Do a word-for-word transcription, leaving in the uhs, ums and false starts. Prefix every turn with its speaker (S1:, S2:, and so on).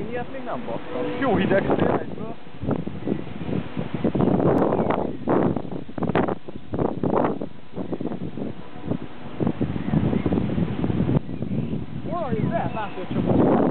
S1: Én ilyet még nem basztam. Jó hideg szél egyből. Valahogy lehet látni, hogy csak